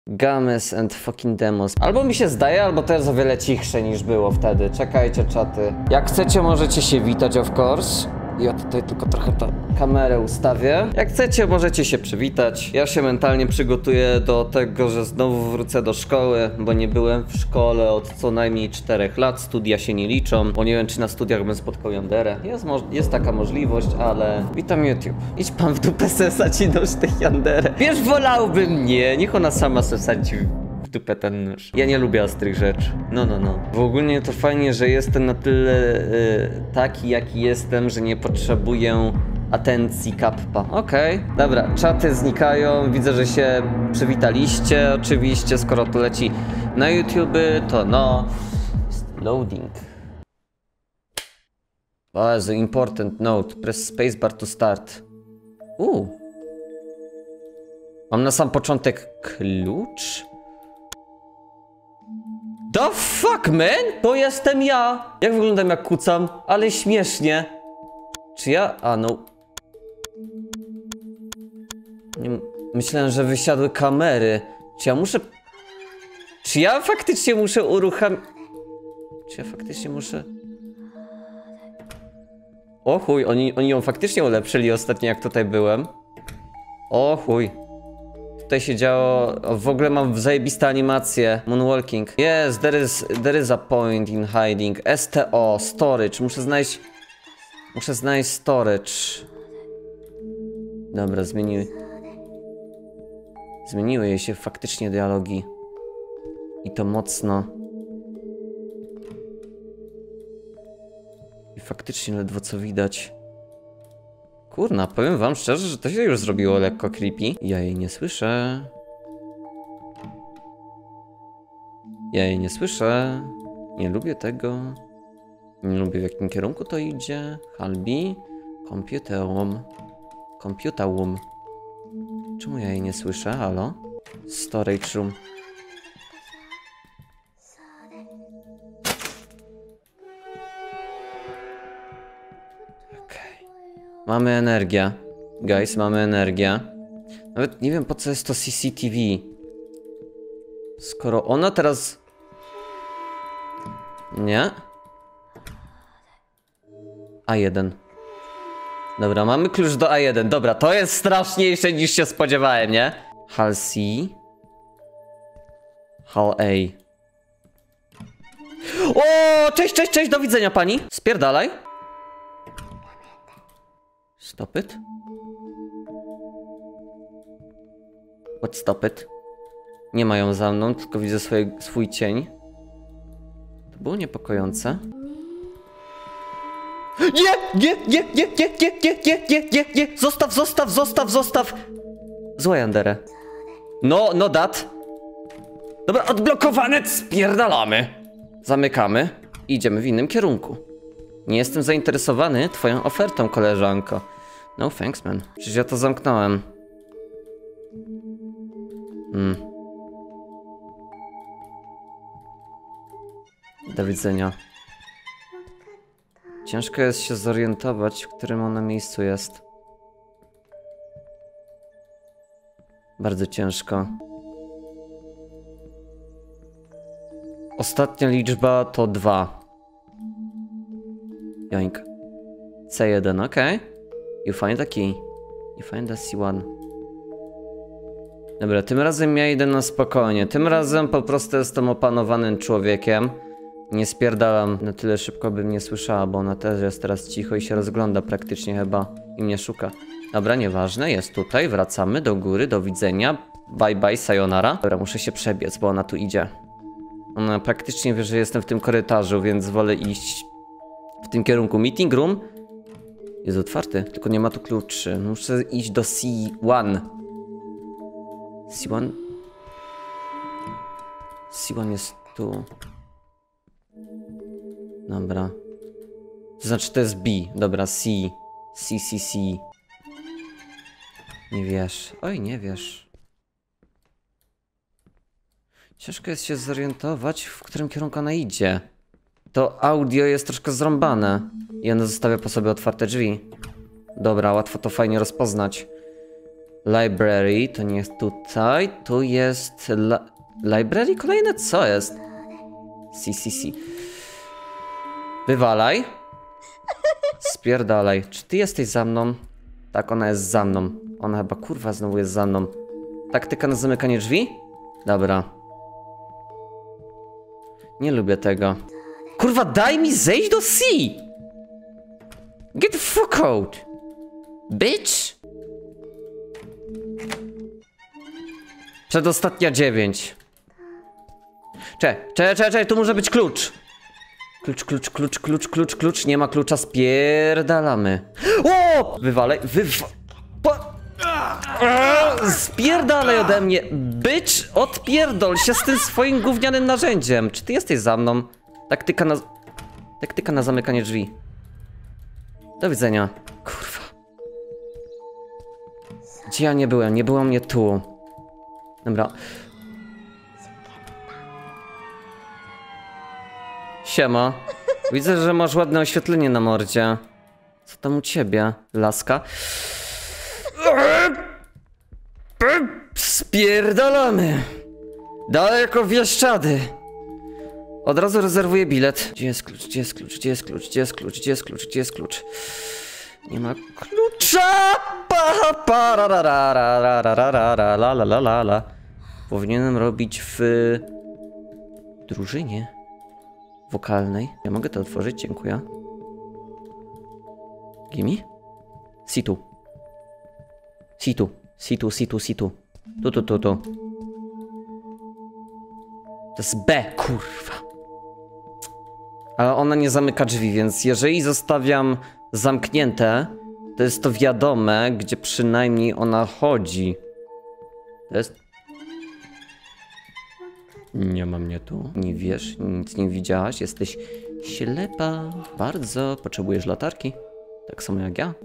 Games and fucking demos. Albo mi się zdaje, albo to jest o wiele cichsze niż było wtedy. Czekajcie, czaty. Jak chcecie, możecie się witać, of course. Ja tutaj tylko trochę kamerę ustawię. Jak chcecie, możecie się przywitać. Ja się mentalnie przygotuję do tego, że znowu wrócę do szkoły, bo nie byłem w szkole od co najmniej 4 lat. Studia się nie liczą, bo nie wiem, czy na studiach bym spotkał Yanderę. Jest taka możliwość, ale... Witam YouTube. Idź pan w dupę sesać i noż tę Yanderę. Wiesz, wolałbym nie. Niech ona sama sesadzi w dupę ten nóż. Ja nie lubię ostrych rzeczy. No. W ogóle to fajnie, że jestem na tyle taki, jaki jestem, że nie potrzebuję atencji kappa. Okej. Dobra, czaty znikają. Widzę, że się przywitaliście. Oczywiście, skoro to leci na YouTube, to no. Loading. O, Jezu, important note. Press spacebar to start. Mam na sam początek klucz? The fuck, man? To jestem ja! Jak wyglądam, jak kucam? Ale śmiesznie. Czy ja? A, no. Myślałem, że wysiadły kamery. Czy ja faktycznie muszę uruchamiać... O chuj, oni ją faktycznie ulepszyli ostatnio, jak tutaj byłem. O chuj. Tutaj się działo... W ogóle mam zajebiste animacje. Moonwalking. Yes, there is a point in hiding. STO, storage. Muszę znaleźć storage. Dobra, zmieniły jej się faktycznie dialogi. I to mocno. I faktycznie ledwo co widać. Kurna, powiem wam szczerze, że to się już zrobiło lekko creepy. Ja jej nie słyszę. Nie lubię tego. Nie lubię, w jakim kierunku to idzie. Halbi. Computerum. Czemu ja jej nie słyszę? Halo? Storage room. Mamy energię. Guys, mamy energię. Nawet nie wiem, po co jest to CCTV. Skoro ona teraz... Nie? A1. Dobra, mamy klucz do A1. Dobra, to jest straszniejsze niż się spodziewałem, nie? Hal C. Hal A. O, cześć, do widzenia pani. Spierdalaj. Stop it. What stop it? Nie ma ją za mną, tylko widzę swój cień. To było niepokojące. Nie! Zostaw! Zła Yanderę. No dat. Dobra, odblokowane, spierdalamy. Zamykamy i idziemy w innym kierunku. Nie jestem zainteresowany twoją ofertą, koleżanko. No thanks, man. Przecież ja to zamknąłem. Do widzenia. Ciężko jest się zorientować, w którym ona miejscu jest. Bardzo ciężko. Ostatnia liczba to 2. Joink. C1, okej. You find a key. You find a C1. Dobra, tym razem ja idę na spokojnie. Tym razem po prostu jestem opanowanym człowiekiem. Nie spierdalam na tyle szybko, by mnie słyszała, bo ona też jest teraz cicho i się rozgląda praktycznie chyba. I mnie szuka. Dobra, nieważne, jest tutaj. Wracamy do góry, do widzenia. Bye bye, sayonara. Dobra, muszę się przebiec, bo ona tu idzie. Ona praktycznie wie, że jestem w tym korytarzu, więc wolę iść w tym kierunku. Meeting room jest otwarty, tylko nie ma tu kluczy. Muszę iść do C1. C1 jest tu. Dobra. To znaczy to jest B. Dobra, C. C. Nie wiesz. Oj, nie wiesz. Ciężko jest się zorientować, w którym kierunku ona idzie. To audio jest troszkę zrąbane. I ona zostawia po sobie otwarte drzwi. Dobra, łatwo to fajnie rozpoznać. Library, to nie jest tutaj. Tu jest... Library kolejne? Co jest? CCC. Wywalaj. Spierdalaj. Czy ty jesteś za mną? Tak, ona jest za mną. Ona chyba kurwa znowu jest za mną. Taktyka na zamykanie drzwi? Dobra. Nie lubię tego. Kurwa, daj mi zejść do C! Get the fuck out! Bitch! Przedostatnia 9. Czekaj, tu może być klucz. Klucz. Nie ma klucza, spierdalamy. O! Wywalaj, spierdalaj ode mnie. Bitch, odpierdol się z tym swoim gównianym narzędziem. Czy ty jesteś za mną? Taktyka na zamykanie drzwi. Do widzenia. Kurwa. Gdzie ja nie byłem? Nie było mnie tu. Dobra. Siema. Widzę, że masz ładne oświetlenie na mordzie. Co tam u ciebie, laska? Spierdalamy. Daleko w Bieszczady. Od razu rezerwuję bilet. Gdzie jest klucz? Nie ma klucza! Powinienem robić w drużynie wokalnej. Ja mogę to otworzyć, dziękuję. Gimme? Situ. Tu. To jest B, kurwa. Ale ona nie zamyka drzwi, więc jeżeli zostawiam zamknięte, to jest to wiadome, gdzie przynajmniej ona chodzi. To jest... Nie ma mnie tu. Nie wiesz, nic nie widziałaś, jesteś ślepa. Bardzo. Potrzebujesz latarki. Tak samo jak ja.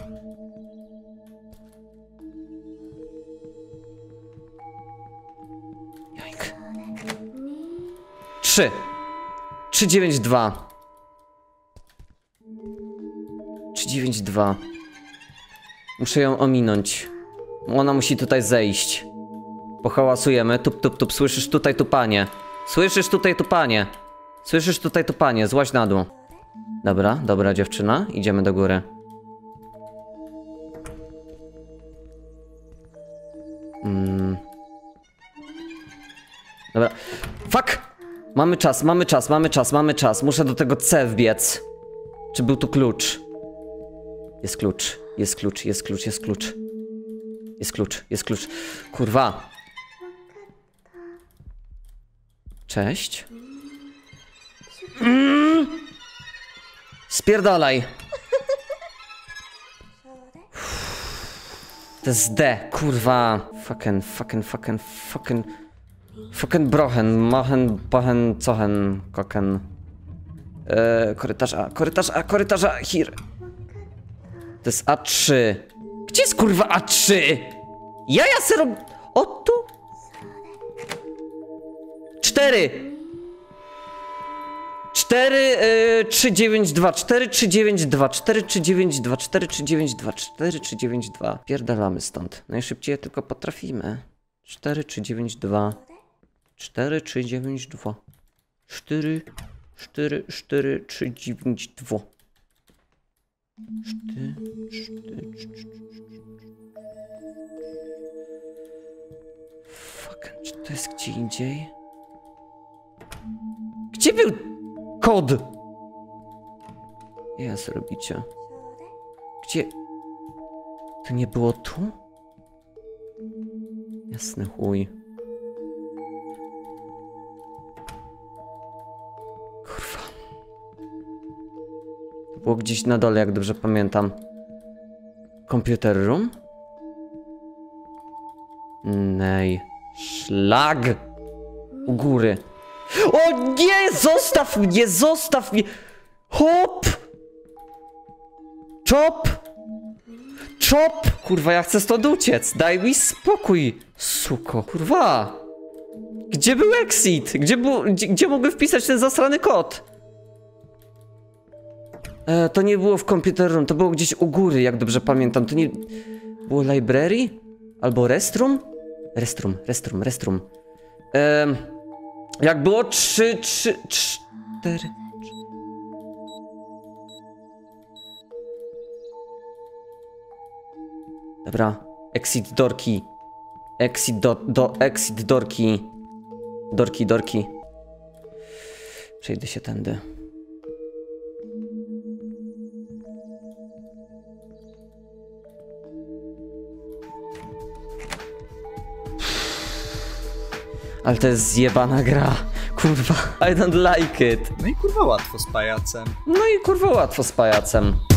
Jajk. 392. 392. Muszę ją ominąć. Ona musi tutaj zejść. Pohałasujemy. Tup. Słyszysz tutaj tupanie. Złaź na dół. Dobra dziewczyna. Idziemy do góry. Dobra. Fuck! Mamy czas. Muszę do tego C wbiec. Czy był tu klucz? Jest klucz. Kurwa. Cześć. Spierdalaj. To jest D, kurwa. Fucking brochen, machen, bochen, cochen, koken. Korytarz A, here. To jest A3. Gdzie jest kurwa A3? Ja se rob... O tu? 4, 3, 9, 2. Pierdalamy stąd. Najszybciej tylko potrafimy. 4, 3, 9, 2. 4, 3, 9, 2. 4, 3, 9, 2. 4. Fuck, czy to jest gdzie indziej? Gdzie był kod? Jak robicie? Gdzie? To nie było tu? Jasny chuj. Kurwa. To było gdzieś na dole, jak dobrze pamiętam. Computer room? Nej. Szlag! U góry. O nie! Zostaw mnie! Hop! Chop! Kurwa, ja chcę stąd uciec. Daj mi spokój, suko. Kurwa. Gdzie był exit? Gdzie mogę wpisać ten zasrany kod? To nie było w computer room, to było gdzieś u góry, jak dobrze pamiętam. To nie... Było library? Albo restroom? Restroom. Jak było 3, 4... Dobra, exit dorki. Exit exit dorki. Dorki. Przejdę się tędy. Ale to jest zjebana gra. Kurwa, I don't like it. No i kurwa łatwo z pajacem. No i kurwa łatwo z pajacem.